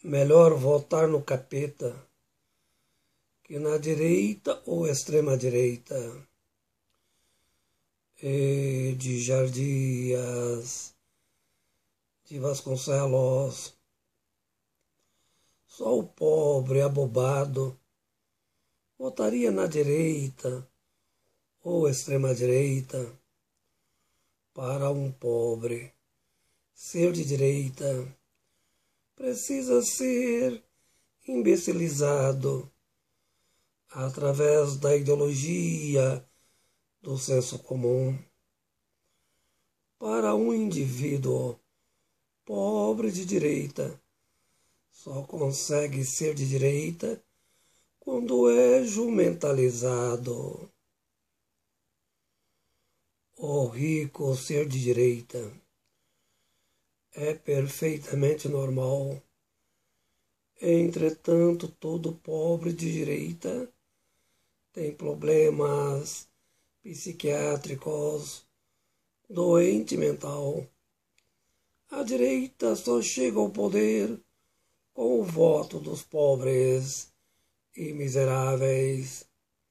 Melhor votar no capeta que na direita ou extrema-direita. De Jardias, de Vasconcelos. Só o pobre abobado votaria na direita ou extrema-direita. Para um pobre ser de direita precisa ser imbecilizado através da ideologia do senso comum. Para um indivíduo pobre de direita, só consegue ser de direita quando é jumentalizado. O rico ser de direita é perfeitamente normal. Entretanto, todo pobre de direita tem problemas psiquiátricos, doente mental. A direita só chega ao poder com o voto dos pobres e miseráveis.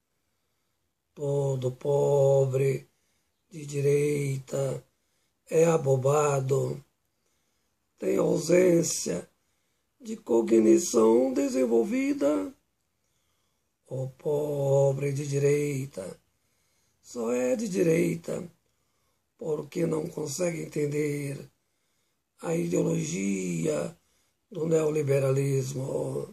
Todo pobre de direita é abobado, tem ausência de cognição desenvolvida. O pobre de direita só é de direita porque não consegue entender a ideologia do neoliberalismo.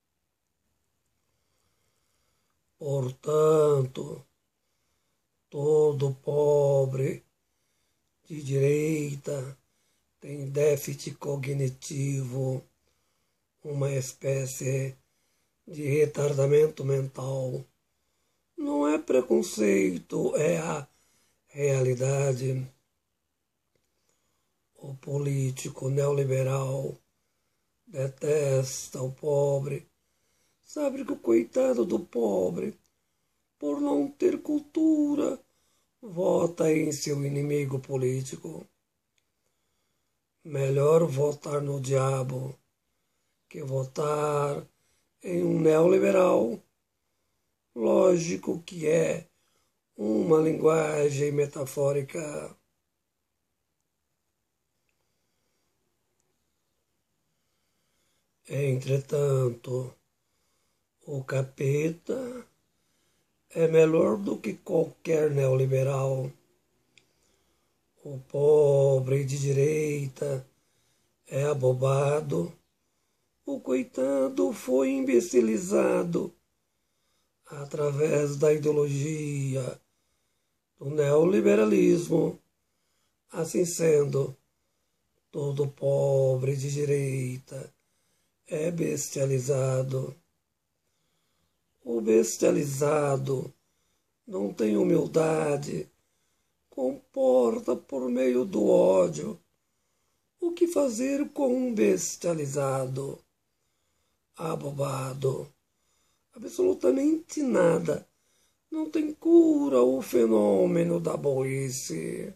Portanto, todo pobre de direita tem déficit cognitivo, uma espécie de retardamento mental. Não é preconceito, é a realidade. O político neoliberal detesta o pobre. Sabe que o coitado do pobre, por não ter cultura, vota em seu inimigo político. Melhor votar no diabo que votar em um neoliberal. Lógico que é uma linguagem metafórica. Entretanto, o capeta é melhor do que qualquer neoliberal. O pobre de direita é abobado. O coitado foi imbecilizado através da ideologia do neoliberalismo. Assim sendo, todo pobre de direita é bestializado. O bestializado não tem humildade, comporta por meio do ódio. O que fazer com um bestializado? Abobado. Absolutamente nada. Não tem cura o fenômeno da burrice.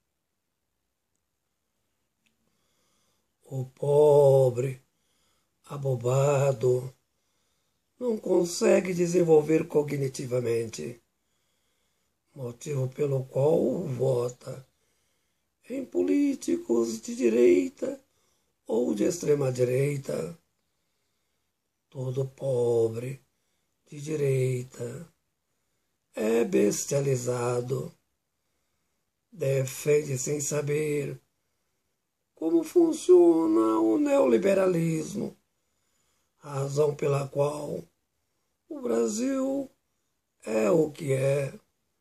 O pobre, abobado, não consegue desenvolver cognitivamente, motivo pelo qual vota em políticos de direita ou de extrema-direita. Todo pobre de direita é bestializado, defende sem saber como funciona o neoliberalismo, razão pela qual o Brasil é o que é.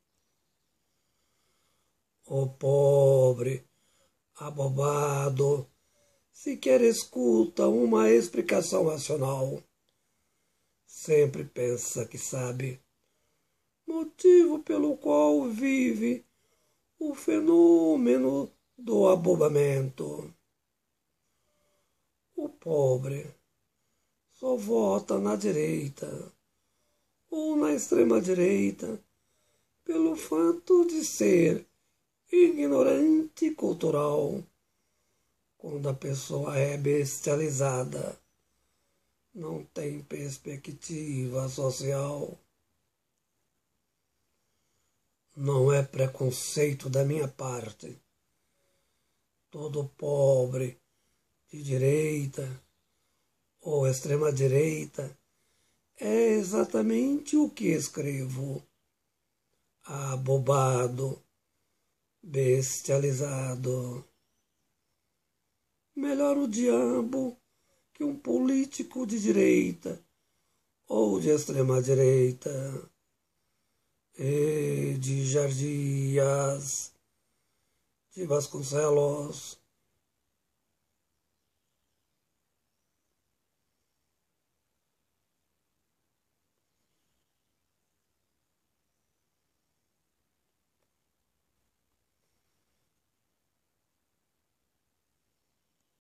O pobre, abobado, sequer escuta uma explicação racional. Sempre pensa que sabe, motivo pelo qual vive o fenômeno do abobamento. O pobre só vota na direita ou na extrema-direita pelo fato de ser ignorante cultural. Quando a pessoa é bestializada, não tem perspectiva social. Não é preconceito da minha parte. Todo pobre de direita ou extrema-direita é exatamente o que escrevo. Abobado, bestializado. Melhor o diabo que um político de direita ou de extrema-direita. E de Jardias, de Vasconcelos,